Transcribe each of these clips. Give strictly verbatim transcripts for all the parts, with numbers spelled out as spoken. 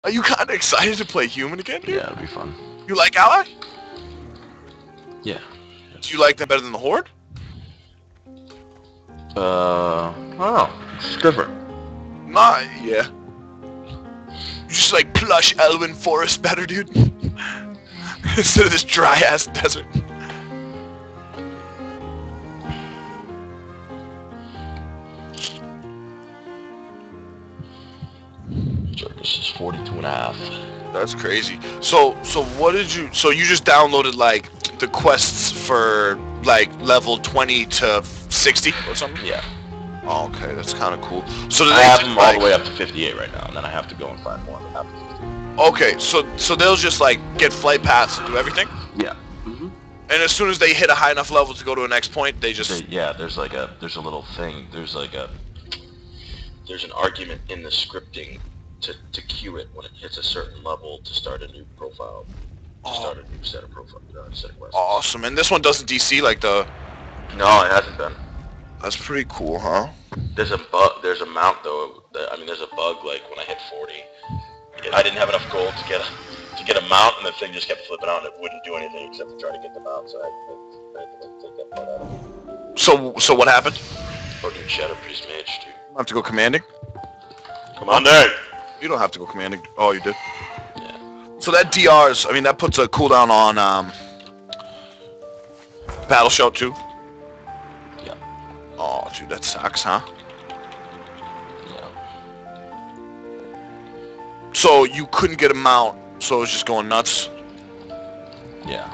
Are you kind of excited to play human again, dude? Yeah, it'll be fun. You like Ally? Yeah. Do you like them better than the Horde? Uh, oh, it's different. Nah, yeah. You just like plush Elwyn Forest better, dude. Instead of this dry ass desert. So this is forty-two and a half. That's crazy. So, so what did you? So you just downloaded like the quests for like level twenty to sixty or something? Yeah. Oh, okay, that's kind of cool. So do I they have just, them like, all the way up to fifty-eight right now, and then I have to go and find more. After fifty. Okay, so so they'll just like get flight paths and do everything, Yeah. Mm-hmm. and as soon as they hit a high enough level to go to a next point, they just. They, yeah, there's like a there's a little thing. There's like a there's an argument in the scripting to to queue it when it hits a certain level to start a new profile. To Oh, start a new set of profile uh, set of quests. awesome! And this one doesn't D C like the. No, it hasn't been. That's pretty cool, huh? There's a bug. There's a mount though. That, I mean, there's a bug like when I hit forty. I didn't have enough gold to get a to get a mount, and the thing just kept flipping out, and it wouldn't do anything except for try to get the mount. So I, I, I had to like, take that part out. So so what happened? Oh, dude, Shadow Priest Mage, dude. I have to go commanding. Come on, there. You don't have to go commanding. Oh, you did. Yeah. So that D Rs, I mean, that puts a cooldown on um, Battle Shout too. Yeah. Oh, dude, that sucks, huh? Yeah. So you couldn't get a mount, so it was just going nuts. Yeah.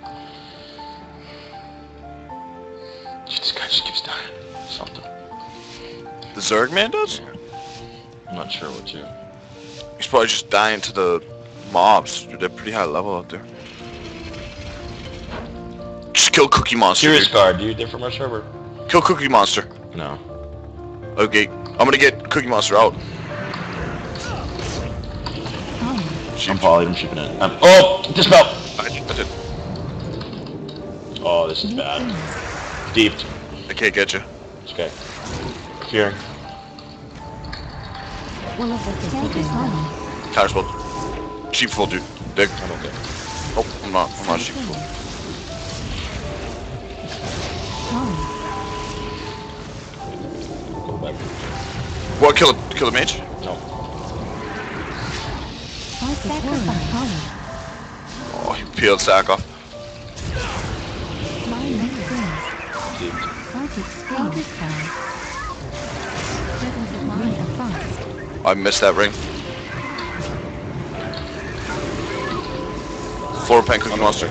This guy just keeps dying. Something. The Zerg man does? Yeah. I'm not sure what to. He's probably just dying to the mobs. Dude, they're pretty high level out there. Just kill Cookie Monster. Curious Dude. Guard, dude. They're from our server. Kill Cookie Monster. No. Okay, I'm gonna get Cookie Monster out. I'm poly, I'm shipping it. I'm, oh! Dispel! I, I did. Oh, this is bad. Deeped. I can't get you. It's okay. Fearing. Counterspell. Sheepfold, dude. Dig. I'm okay. Oh, I'm not. I'm not sheepfold. Go back. What? Kill a kill a mage? No. Oh, he peeled sack off. Deeped. I missed that ring. Floor pan Cookie Monster.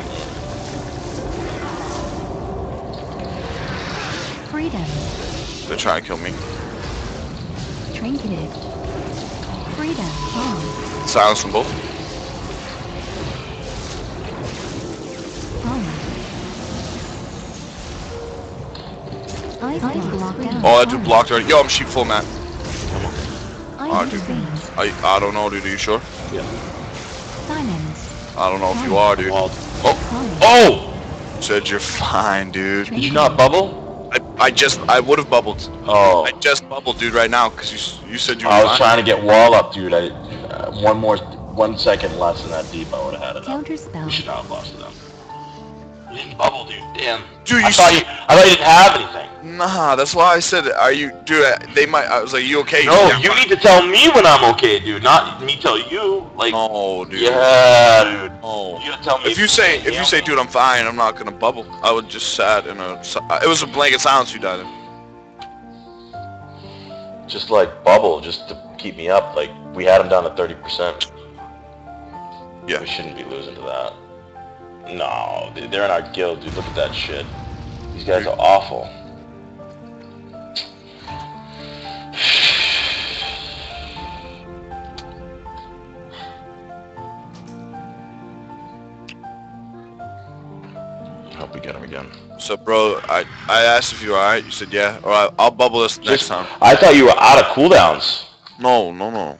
Freedom. They're trying to kill me. Trinketed. Freedom. Home. Silence from both. Home. Ice block down. Oh, that dude blocked already. Yo, I'm sheepfold, man. I'm okay. Oh, dude. I I don't know, dude. Are you sure? Yeah. Silence. I don't know if you are, dude. Walled. Oh, Oh! said you're fine, dude. Did you not bubble? I I just I would have bubbled. Oh. I just bubbled, dude, right now, cause you s- you said you were I was fine. trying to get wall up, dude. I uh, one more, one second less than that deep, I would have had it up. Counterspell. We should not have lost it up. You didn't bubble, dude. Damn. Dude, I you thought s- you, I thought you didn't have anything. Nah, that's why I said, are you, dude? uh, They might. I was like, you okay? No, Yeah, I'm you fine. need to tell me when I'm okay, dude. Not me tell you. Like, No, dude. yeah, dude. No. You gotta tell me. If you say, if Yeah. you say, dude, I'm fine, I'm not gonna bubble. I would just sat in a. si- It was a blanket silence you died in. Just like bubble, just to keep me up. Like we had him down to thirty percent. Yeah. We shouldn't be losing to that. No, dude, they're in our guild, dude. Look at that shit. These guys are awful. Hope we get him again. So, bro, I I asked if you were alright. You said yeah. All right, I'll bubble this next Just- time. I thought you were out of cooldowns. No, no, no.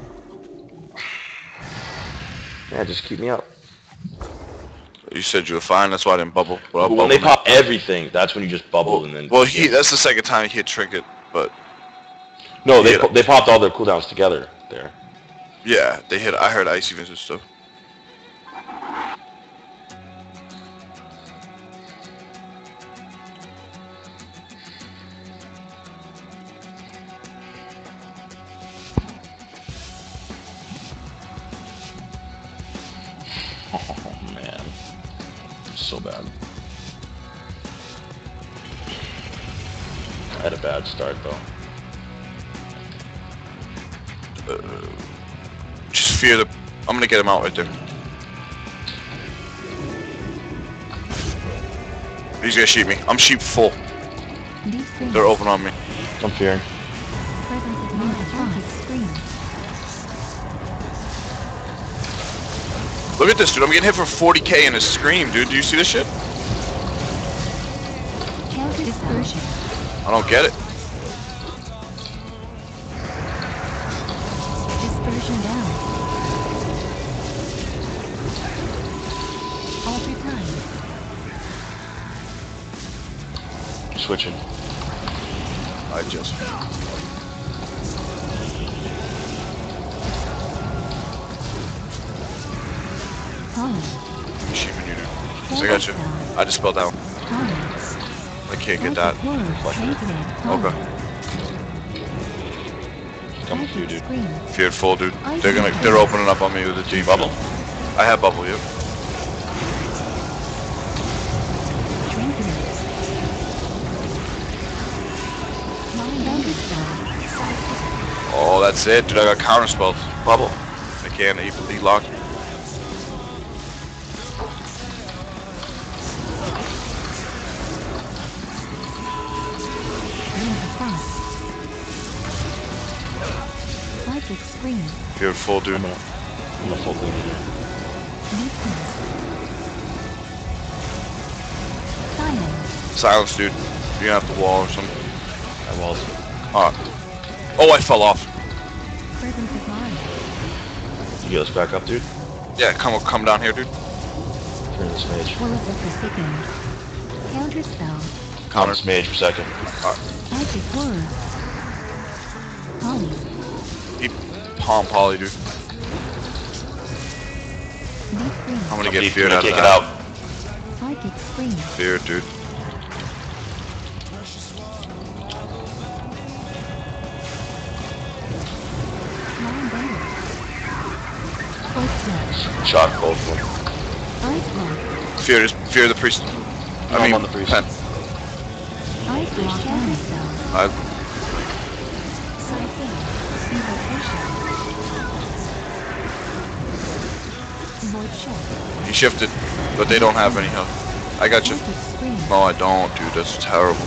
Yeah, just keep me up. You said you were fine. That's why I didn't bubble. But I'll When they bubble pop everything, that's when you just bubble and then. Well, he that's the second time he hit trinket, but No, they Yeah. po- they popped all their cooldowns together there. Yeah, they hit. I heard icy visits too. Oh man, so bad. I had a bad start though. Uh, just fear the. I'm gonna get him out right there. He's gonna sheep me. I'm sheep full. Deep freeze. They're open on me. I'm fearing. Presence of mind. Psychic scream. Look at this, dude. I'm getting hit for forty K in a scream, dude. Do you see this shit? Counter dispersion. I don't get it. Dispersion down. Alter time. Switching. I just. Pollen. I'm sheeping you, dude. I got you. I just spelled down. Tolerance. I can't get that. Okay. Coming through, dude. Scream. Feared full, dude. They're gonna. They're opening up on me with a G bubble. I have bubble, yep. Tranquilize. Mind thunderstorm. Oh, that's it, dude. I got counter spells. Bubble. I can't. He, he locked me. Psychic scream. Feared full, dude. I'm gonna, I'm gonna full thing here. Deep freeze. Silence. Silence, dude. You're gonna have to wall or something. I walls. Alright. Oh, I fell off. Presence of mind. You get us back up, dude. Yeah, come come down here, dude. Turn this mage. Will of the Forsaken. Counter spell. Counter. This mage for a second. Psychic word. Pollen. He palm poly, dude. Deep freeze. I'm gonna Come get deep, feared gonna out of kick it that. out. Psychic scream. Feared, dude. Mind bender. Cold smash. Shock cold one. Ice block. Fear is fear the priest. I I'm mean, on the priest. pen. Ice block counter spell. I, Siphon. Evocation. Void shot. he shifted, but they don't have any health. I got you. Psychic scream. No, I don't, dude. That's terrible.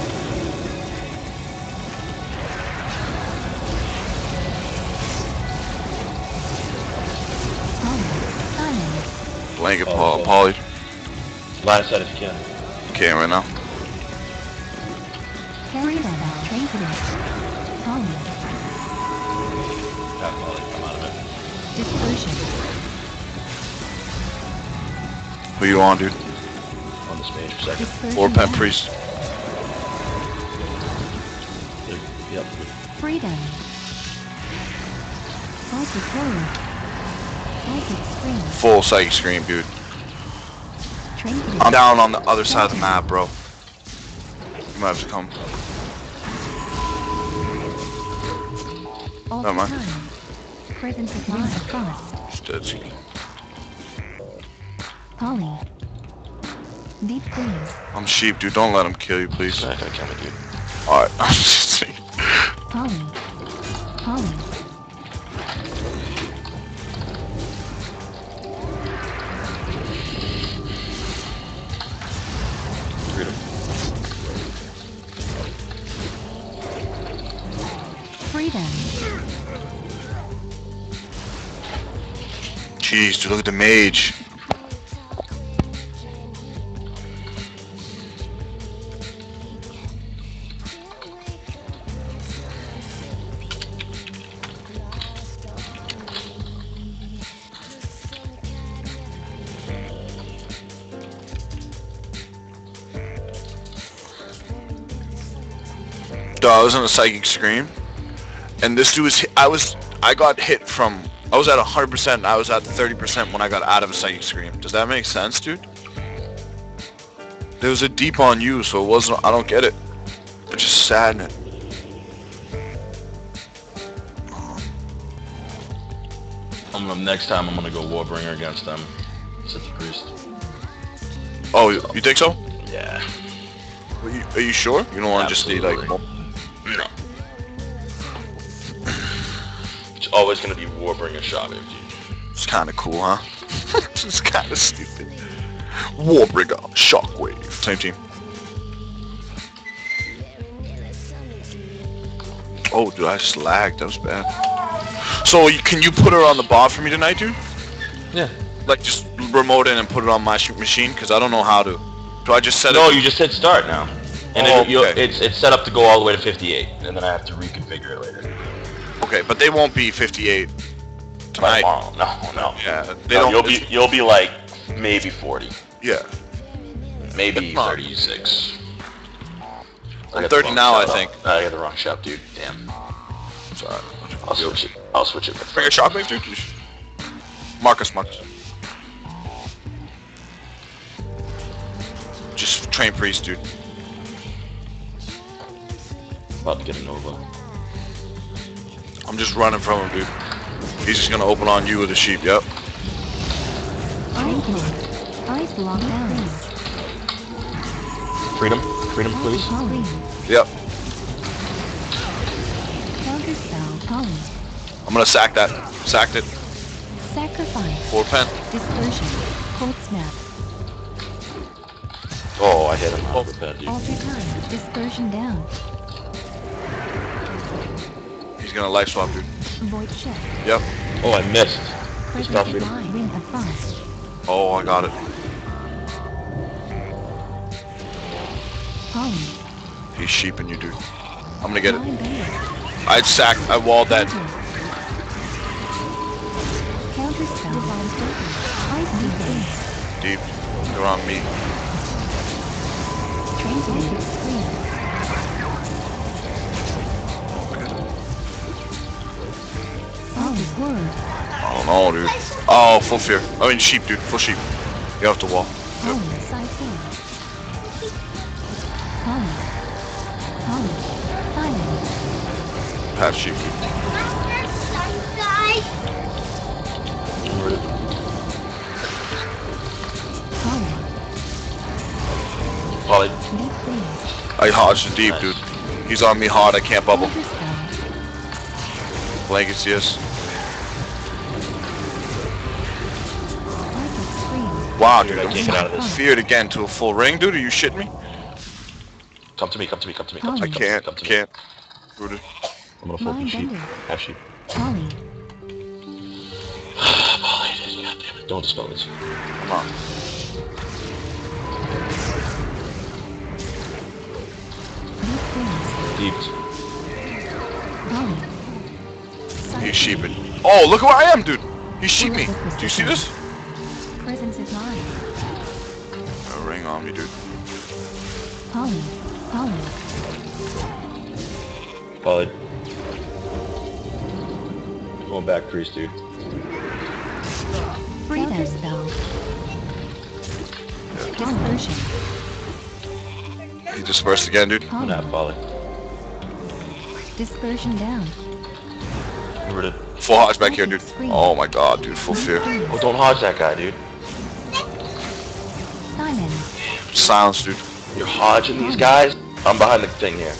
Pollen. Silence. Blanket Oh, poly. okay. poly. Line of sight if you can. Can't right now. Carry that out. Tranquilize. Pollen. Half volley, come out of it. Dispersion. Who you on, dude? On this mage for a second. Dispersion. Or pen down. priest. Yep. Freedom. Psychic word. Psychic scream. Full psychic scream, dude. Tranquilize. I'm down on the other side of the map, bro. You might have to come. All Never mind. time. Presence of mind. Frost. Just- Polly. Deep freeze. I'm sheep, dude. Don't let him kill you, please. He's not gonna kill me, dude. Alright. I'm just saying. Polly. Polly. Freedom. Freedom. Jeez, dude. Look at the mage. Dude, I was on a psychic scream, and this dude was. Hit, I was. I got hit from I was at one hundred percent. I was at thirty percent when I got out of a Psychic Scream. Does that make sense, dude? There was a deep on you, so it wasn't. I don't get it. It's just saddening. I'm gonna, next time I'm gonna go Warbringer against them. Said the priest. Oh, you, you think so? Yeah. Are you, are you sure? You don't want to just be like... Absolutely. No. It's always gonna be Warbringer Shockwave, dude. It's kind of cool, huh? It's kind of stupid. Warbringer, Shockwave. Same team. Oh, dude, I just lagged. That was bad. So, you, can you put her on the bot for me tonight, dude? Yeah. Like, just remote in and put it on my shoot machine? Because I don't know how to. Do I just set No, it? you just hit start now. And Oh, it, you'll, okay. it's it's set up to go all the way to fifty-eight, and then I have to reconfigure it later. Okay, but they won't be fifty-eight tonight. Tomorrow. No, no. Yeah, they No, don't. you'll be you'll be like maybe forty, Yeah. maybe Come on. thirty-six. I I'm got the thirty wrong now, I shop. think. I got the wrong shop, dude. Damn. Sorry. I'll switch it. I'll switch it. Bring a Shockwave, dude. Marcus, Marcus. Just train priest, dude. About to get a Nova. I'm just running from him, dude. He's just gonna open on you with a sheep, yep. Ice block. Ice block down. Freedom, freedom, please. Polly. Yep. Counter spell. Polly. I'm gonna sack that. Sacked it. Sacrifice. Four pen. Dispersion. Cold snap. Oh, I hit him out with that, dude. Alter time. Dispersion down. He's gonna life swap, dude. Void check. Yep. Oh, I missed. Presence Stop of freedom. mind. Ring of frost. Oh, I got it. Polly. He's sheeping you, dude. I'm gonna get it. Mind bender. I'd sack. I walled that. Counter spell. Divine token. Ice defense. Deep. They're on me. Transmuted screen. Polly's word. Oh no, dude. Oh, full fear. I mean, sheep, dude. Full sheep. Get off the wall. Polly. Siphon. Polly. Polly. Silence. Half sheep, dude. Polly. Polly. Deep freeze. I hodged the deep, Nice. dude. He's on me hard. I can't bubble. Counter spell. Blankets, yes. Psychic screen. Wow, Dude, dude. I I'm can't get out of this. feared again to a full ring, dude. Are you shitting me? Come to me, come to me, come to me, come to I me. come to me, can't. Come to me. Can't. Rooted. I'm gonna full Mind sheep. bender. Half sheep. Polly. Polly, God damn it. Don't dispel this. Come on. Deep freeze. Deep. Polly. He's sheeping. Oh, look who I am, dude. He's sheeping. Do you see this? Presence of mind. A ring on me, dude. Polly. Polly. Polly. Going back crease, dude. Counter spell. Dispersion. He dispersed again, dude. I'm Polly. gonna have Polly. Dispersion down. Rooted. Full hodge back here, dude. Oh my god, dude. Full fear. Oh, don't hodge that guy, dude. Simon. Silence, dude. You're hodging these guys? I'm behind the thing here.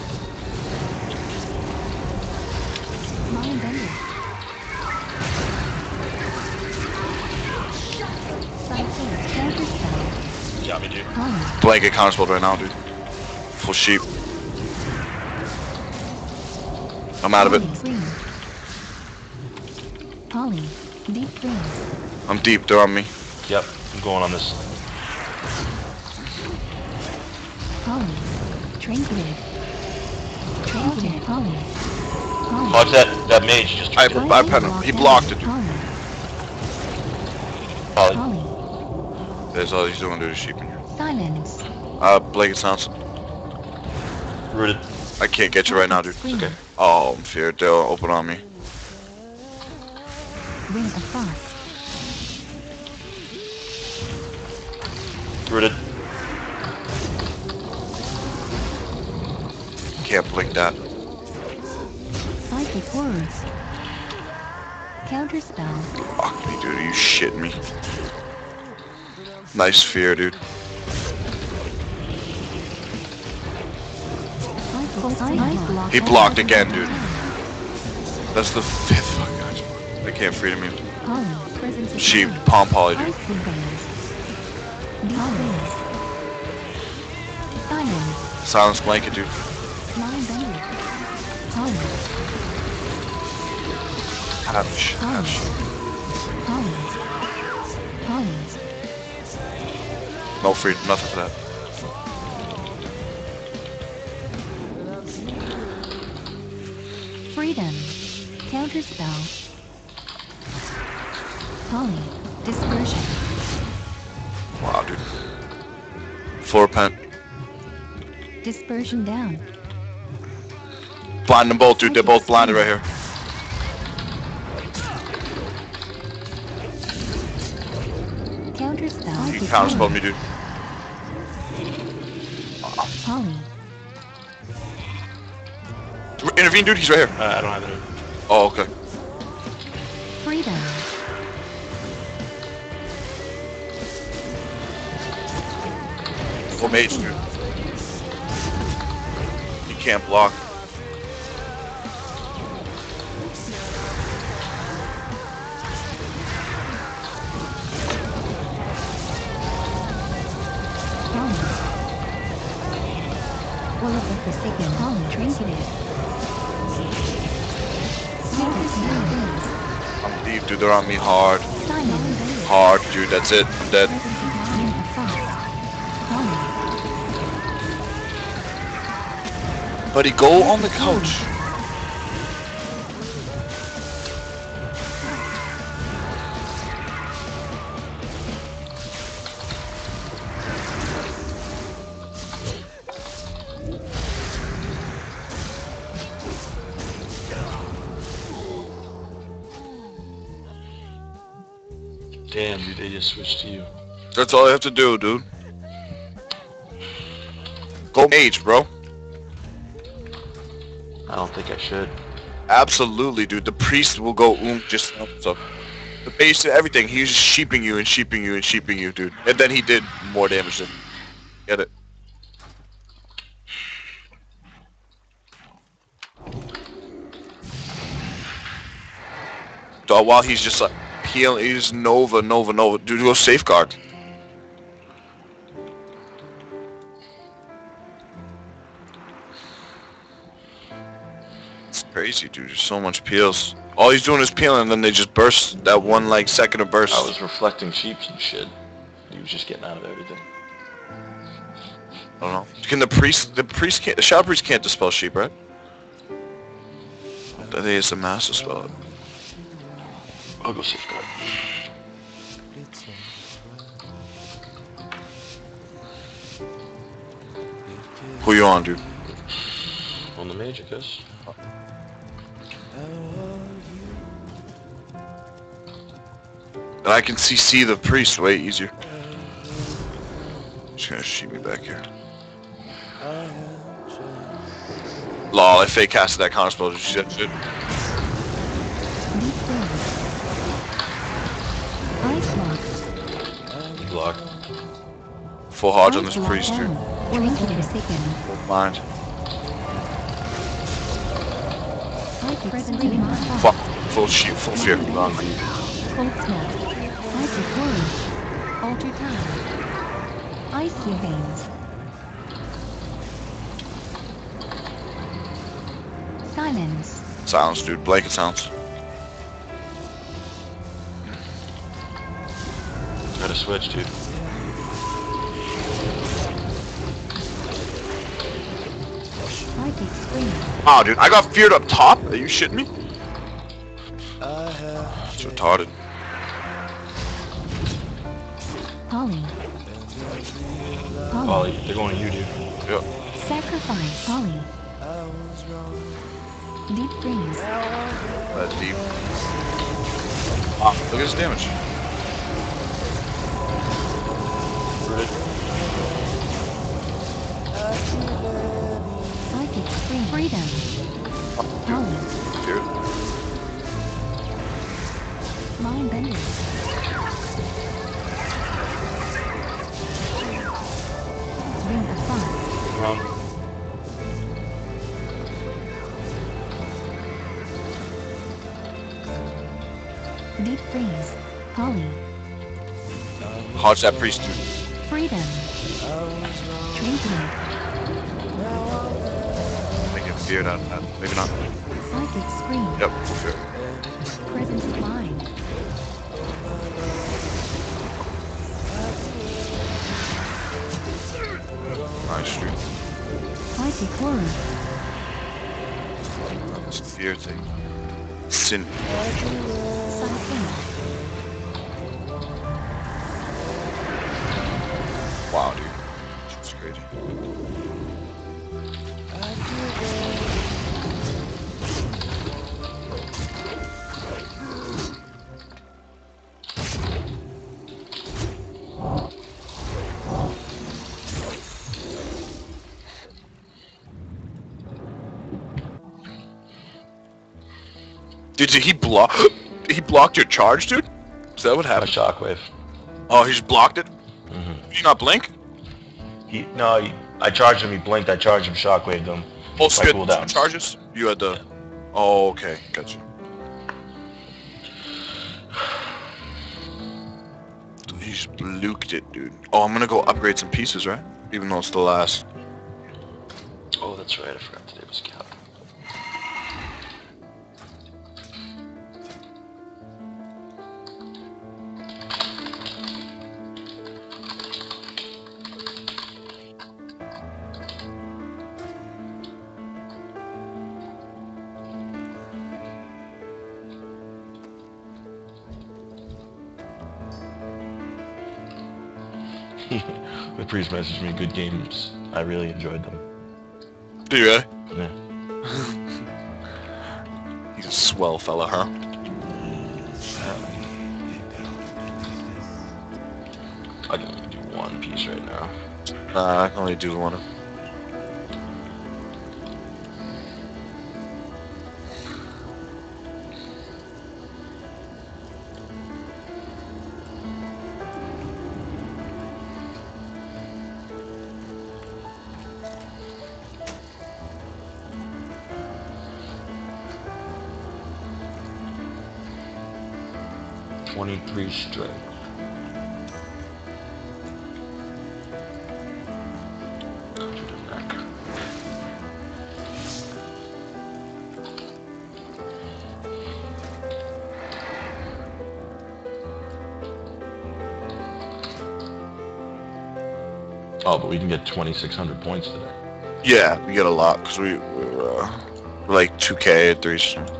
Mind bender. Siphon. Counter spell. Got me, dude. Polly. Blanket counterspell right now, dude. Full sheep. I'm out of it. Polly. Freeze. Polly. Deep freeze. I'm deep. They're on me. Yep, I'm going on this. Polly. Trinket. Trinket. Polly. Polly. Hodge that, that mage just I, tripped I pen him. He blocked it, dude. Polly. Polly. Polly. That's all he's doing, dude. Is sheeping you. Silence. Uh, Blanket sounds. Rooted. I can't get you right now, dude. Screen. Okay. Oh, I'm feared. They'll open on me. Ring of Frost. Rooted. Can't blink that. Psychic Horrors. Counterspell. Fuck me, dude. Are you shitting me? Nice fear, dude. He blocked again, dude. That's the fifth fucking action. I can't freedom him. She palm poly, dude. Silence blanket, dude. Hatch, hatch. No freedom, nothing for that. Freedom. Counterspell. Poly. Dispersion. Wow, dude. Floor pen. Dispersion down. Blind them both, dude. They're both blinded right here. Counterspell. He counterspelled me, dude. Poly. Intervene, dude. He's right here. Uh, I don't have any. Oh, okay. Freedom. Full mage, dude. He can't block. Will of the Forsaken Poly trinketed. I'm deep, dude. They're on me hard. Simon. Hard, dude. That's it. I'm dead. Ring of Frost. Poly. Buddy, go on the couch. Damn, dude, they just switched to you. That's all I have to do, dude. Go mage, bro. I don't think I should. Absolutely, dude. The priest will go oom just so. The base to everything. He's just sheeping you and sheeping you and sheeping you, dude. And then he did more damage than. Get it? So while he's just like healing, he's Nova, Nova, Nova. Dude, go safeguard. It's crazy, dude. There's so much peels. All he's doing is peeling, and then they just burst. That one like second of burst. I was reflecting sheeps and shit. He was just getting out of everything. I don't know. Can the priest? The priest can't. The shadow priest can't dispel sheep, right? I think it's a master spell. I'll go safeguard. Who you on, dude? On the mage, I guess. And I can C C the priest way easier. Just gonna shoot me back here. Lol, I fake casted that counter spell. Did you see that shit? Ice lock. Block. Full hodge on this priest, dude. Trinket Forsaken. Mind. Psychic Ring of Frost. Fuck. Full sheep, full fear. Wrong. Cold Snap. Psychic Horrors. Alter Time. Ice Cube Veins. Simons. Silence, dude. Blanket sounds. Gotta switch, dude. Psychic Scream. Oh, dude. I got feared up top? Are you shitting me? It's retarded. Poly. Poly. Ollie, they're going to you, dude. Yep. Sacrifice. Poly. Deep Freeze. That deep. Wow, look at his damage. Psychic scream. Freedom. Power. Dude. Mind bending. Ring of fire. Wrong. Deep freeze. Poly. Hodge that priest, dude. Freedom. Twinkling. Make him fear that. that. Maybe not. Psychic scream. Yep, fear. Presence of mind. Nice, dude. Psychic horror. This fear thing. Sin. Sun Wow, dude. That's crazy. Did he block? He blocked your charge, dude? Is that what A happened? shockwave. Oh, he just blocked it? Mm-hmm. Did you not blink? He no, he, I charged him. He blinked. I charged him. Shockwaved him. Oh, so My you had cooldowns. two charges? You had the... Oh, okay. Gotcha. He just bluked it, dude. Oh, I'm gonna go upgrade some pieces, right? Even though it's the last. Oh, that's right. I forgot today was Cap. The priest messaged me good games. I really enjoyed them. Do you really? Yeah. He's a swell fella, huh? I can only do one piece right now. Nah, I can only do one. twenty-three strength. Go to the neck. Oh, but we can get twenty-six hundred points today. Yeah, we get a lot, because we, we're, uh, we're like two K at three. So.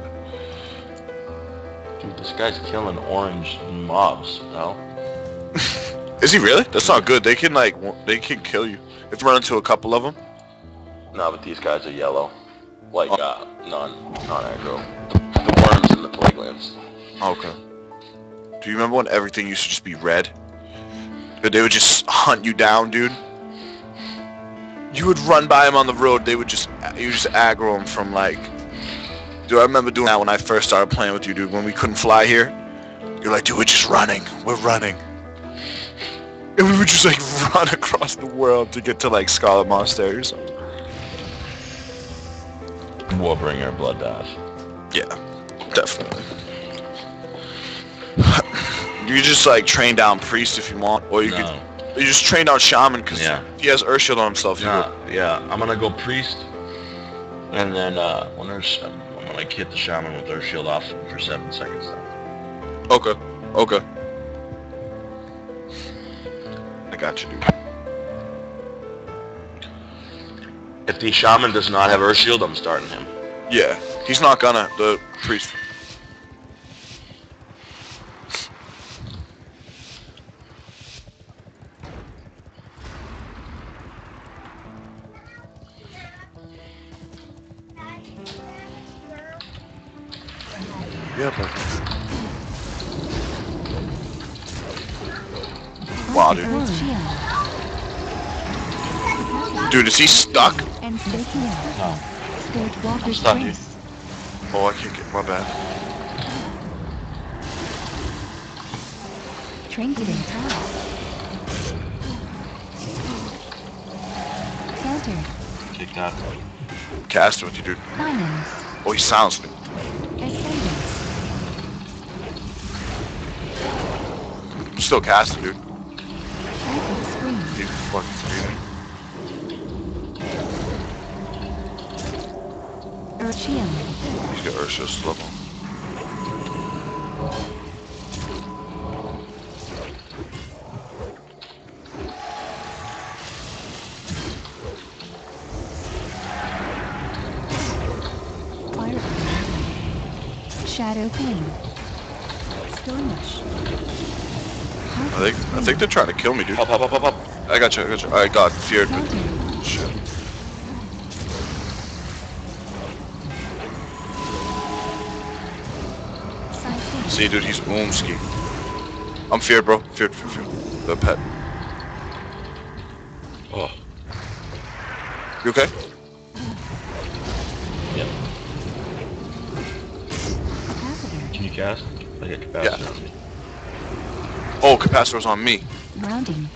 Dude, this guy's killing orange mobs, no? Is he really? That's not good. They can, like, w- they can kill you. If you run into a couple of them. No, but these guys are yellow. Like, uh, non, non-aggro. The worms and the plaguelands. Okay. Do you remember when everything used to just be red? But they would just hunt you down, dude. You would run by them on the road. They would just, you just aggro them from like. Dude, I remember doing that when I first started playing with you, dude. When we couldn't fly here, you're like, dude, we're just running. We're running. And we would just like run across the world to get to like Scarlet Monastery or something. Warbringer Bloodbath. Yeah, definitely. You just like train down Priest if you want, or you No. could you just train down Shaman because Yeah. he has Urshield on himself. You Nah, yeah, I'm gonna go Priest, and then uh, when there's, I'm gonna like hit the Shaman with their shield off for seven seconds. go. Okay, okay. I got you, dude. If the Shaman does not have Urshield, I'm starting him. Yeah, he's not gonna the Priest. Yeah, but Wow, dude. Earth shield. Dude, is he stuck? And Sticky out. No. Spirit Walker stuck, dude. Springs. Oh, I can't get my bad. Trinket and Tower. Counter. Kick that. Cast with you, dude. Diamonds. Oh, he sounds me. Ascendance. I'm still casting, dude. Psychic Scream. He fucking screaming. Earth shield. He's got Ursh's level. Fire. Shadow King. Skirmish. I think I think they're trying to kill me, dude. Up, up, up, up, up. I got you, I got you. I got feared. Counter. Shit. Siphon. See, dude, he's Oomski. I'm feared, bro. Feared, feared, feared. The pet. Oh. You okay? Yep. Capacitor. Can you cast? I get capacity Yeah. on me. Oh, capacitor's on me. Grounding.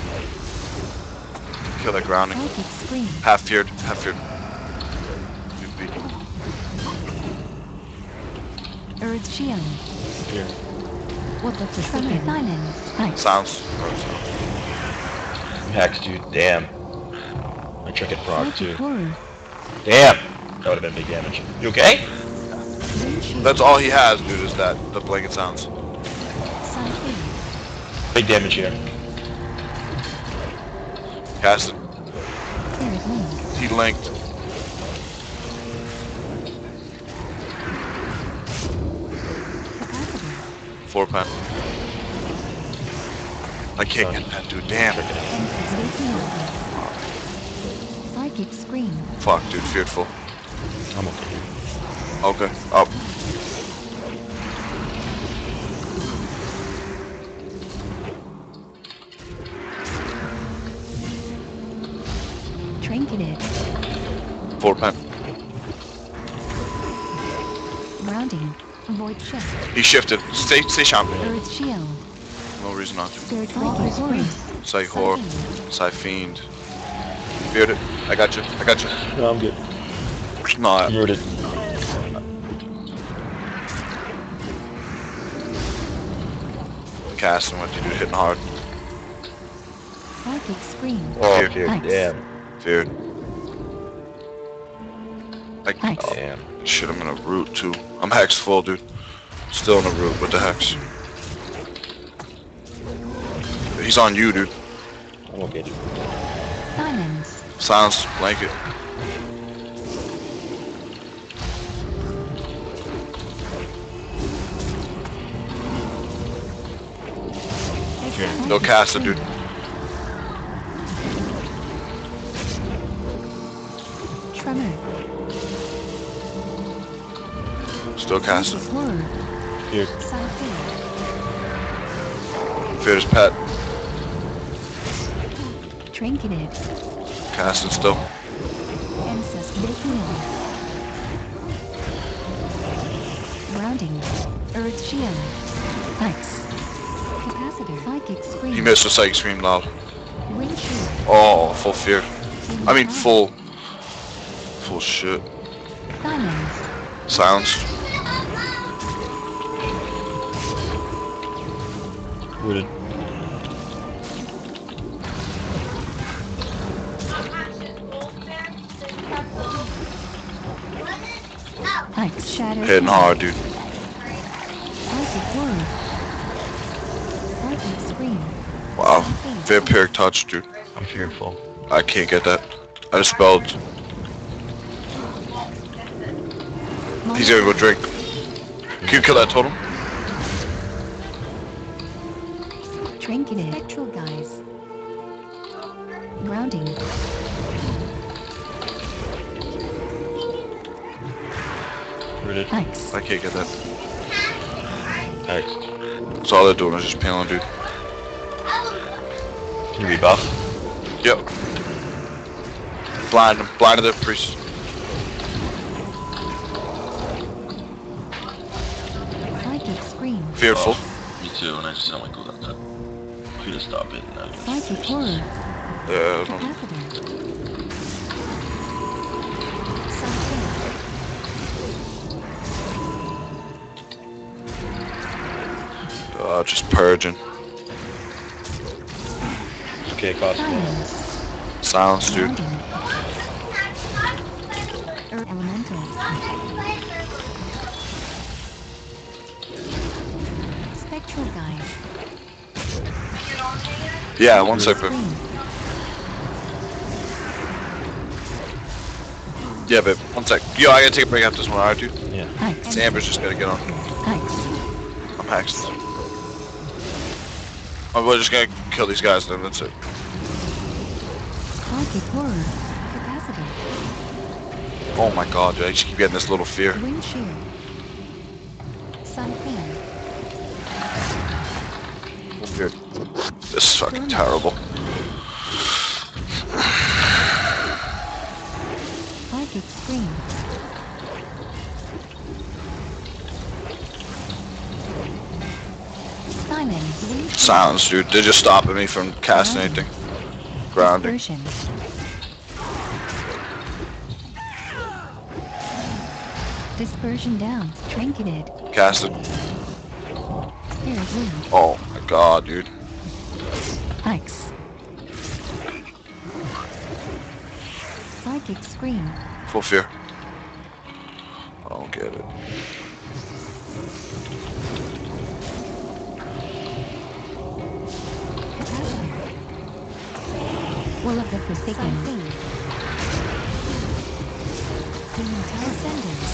Kill that grounding. Psychic Scream. Half feared, half feared. Good beacon. Earth shield. Here. What the Tremor Diamonds. Nice. Sounds. Hex, dude. Damn. My trinket proc Psychic too. Horror. Damn. That would have been big damage. You okay? Wind shield. That's all he has, dude, is that, the blanket sounds. Siphon. Big damage here. Cast it. Spirit Link. He linked. Capacitor. Floor pan. I can't get that, dude. Damn. Trinket. And Sticky out. Psychic Scream. Fuck, dude. Fearful. I'm okay. Okay. Up. Trinketed. Floor pan. Grounding. Void shift. He shifted. Stay, stay sharp. Earth shield. No reason not to. Spirit Walker Springs. Psych whore. Psy fiend. Feared it. I got you. I got you. No, I'm good. No, I'm I, rooted. casting what you do, hitting hard. Psychic Scream. Oh, Here. dude. Nice. Damn. Feared. I, Nice. oh, Damn. shit, I'm in a root too. I'm hex full, dude. Still in a root with the hex. He's on you, dude. I'm okay, dude. Diamonds. Silence blanket. Ascendant No caster, dude. Scream. Tremor. Still casting. Psychic Horror. Here. Siphon. Feared his pet. Trinketed. Casting still. Ancestor Heal. Grounding. Earth shield. Nice. Capacitor. Psychic Scream. He missed the psychic scream loud. Wind shield. Oh, full fear. I mean full. Full shit. Diamonds. Silence. Rooted. Nice. Shadow. Hitting King. hard, dude. Psychic Horror. Psychic Scream. Wow. Vampiric touch, dude. I'm fearful. I can't get that. I just spelled. He's gonna go drink. Can you kill that totem? Trinketed. Spectral guys. Grounding. Rooted. Nice. I can't get that. Hex. So all they're doing is just peeling, dude. Can you rebuff? Yep. Blind him. Blind to the priest. Psychic scream. Fearful. Oh, me too, and I just don't like that. that. If you just stop it, and I Psychic horror. Yeah. I don't- Capacitor. Uh, just purging. Okay, cost one. Silence. Silence, dude. Grounding. Earth elemental. Spectral guide. Yeah, one second. Scream. Yeah, babe. One sec. Yo, I gotta take a break after this one, alright, dude? Yeah. Hex. Amber's just gotta get on. Hex. I'm hexed. Oh, we're just gonna kill these guys, then that's it. Psychic horror. Capacitor. Oh my god, dude, I just keep getting this little fear. Wind shear. Sun fan. Weird. This is fucking terrible. Psychic scream. Silence. Wind shear. Silence, dude. They're just stopping me from casting anything. Grounding. Dispersion. Dispersion down. Trinketed. Casted. Spirit wound. Oh my god, dude. Hex. Psychic scream. Full fear. I don't get it. Capacitor. Will of the Forsaken. Ascendance.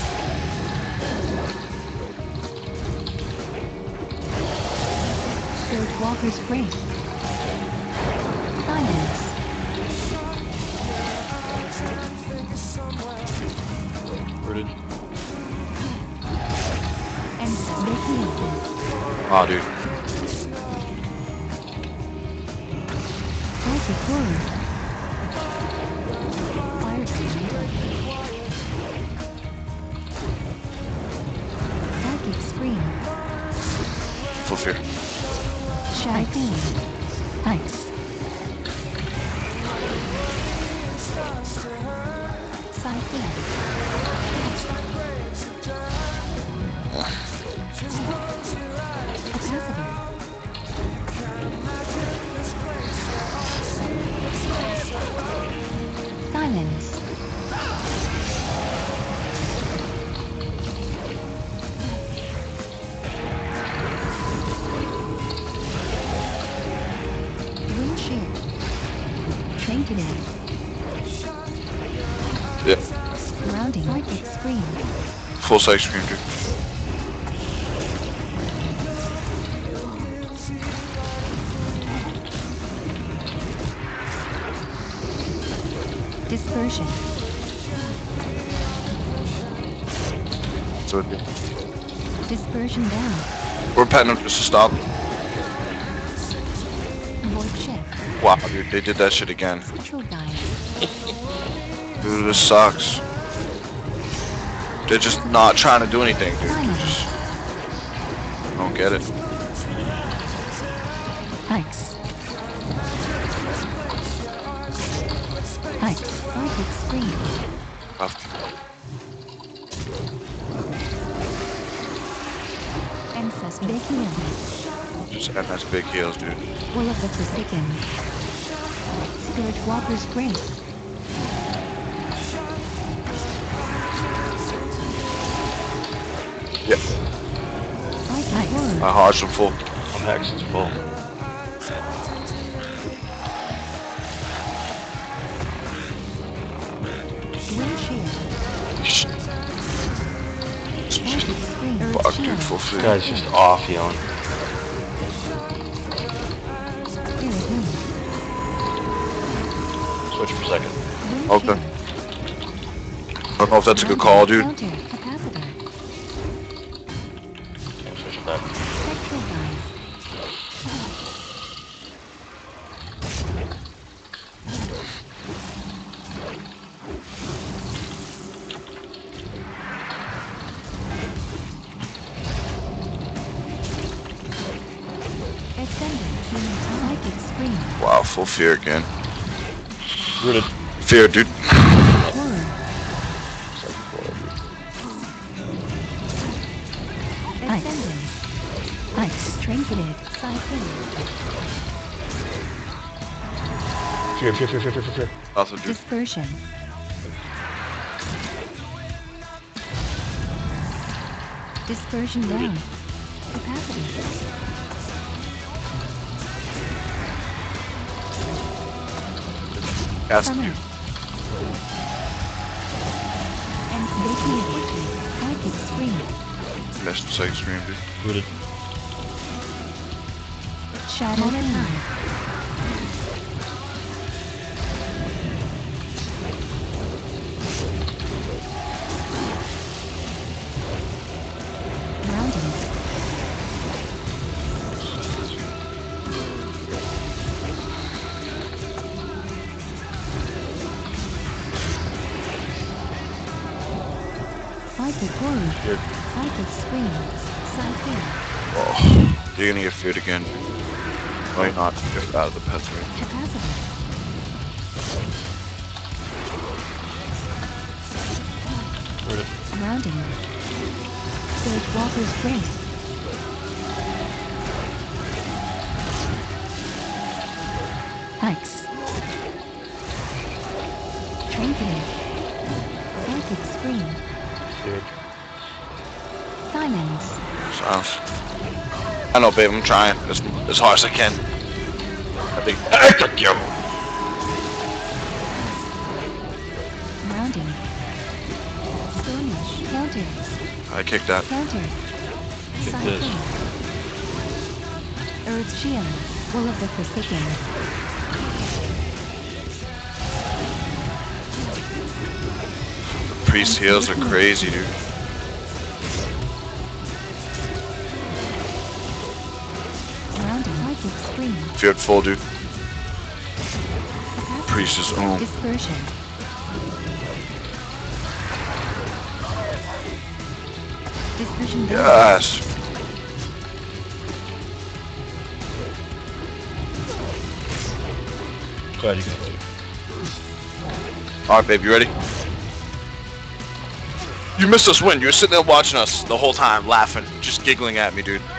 Spirit Walker's Grace. Silence. Rooted. And Vicky. Oh, dude. Psychic horror. Fire scream. Psychic scream. Full fear. Shy pain. Hex. Psychic. Capacitor. Silence. Wind shear. Trinketed. Yeah. Grounding. Psychic scream. Full sight scream, dude. Dispersion. So, dude. Dispersion down. We're petting them just to stop. Void check. Wow, dude, they did that shit again. Spectral guide. Dude, this sucks. They're just not trying to do anything, dude. They're Silence. just... I don't get it. Hex. Hex. Psychic scream. I've- Ancestor. Big heal. Just and that's big heals, dude. Will of the Forsaken. Spirit Walker's Grace. Yep. Psychic horror. I hodged them full. I'm hexed, it's full. Wind shear. Sh- Psychic scream. Earth Fuck, shield. dude, full This fear. guy's just off healing. Spirit wound. Switch for a second. Wind Okay. shear. I don't know if that's a good call, dude. Counter. Capacitor. Yeah, switch it back. Spectral guide. Ascending human psychic scream. Wow, full fear again. Rooted. Fear, dude. Horror. Ascending. Ice. Trinketed. Siphon. Fear, fear, fear, fear, fear, fear, fear. Also, dude. Dispersion. Dispersion down. Capacity. Cast, Summon. dude. And making it quickly. Psychic scream. Missed psychic scream, dude. Rooted. Shadow time. Grounding. Psychic horror. Fear. Psychic scream. Siphon. Oh, you're gonna get feared again. Why not? Get out of the pets range. Capacity. Rooted. Grounding. Sage Walker's Grace. Hikes. Trinketed. Psychic Scream. Fear. Silence. Silence. I know, babe. I'm trying as, as hard as I can. I think. Thank you. Grounding. Skirmish. Counter. I kicked that. Counter. Kick Siphon. this. Earth Shield. Will of the Forsaken. The priest heals are crazy, dude. Grounding. Psychic Scream. Feared full, dude. Capacity. Priest is own. Dispersion. Dispersion down. Yes. Go ahead, you can. Alright, babe, you ready? You missed us win. You were sitting there watching us the whole time, laughing, just giggling at me, dude.